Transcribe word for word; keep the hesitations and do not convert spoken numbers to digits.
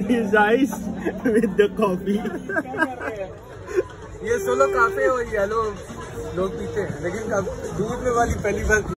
his eyes with the coffee. ये सोलो coffee और येलो लोग पीते हैं, लेकिन दूध में वाली पहली बार